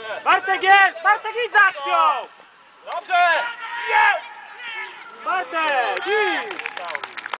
Bartek jest! Bartek idź za akcją! Dobrze! Bartek, idź!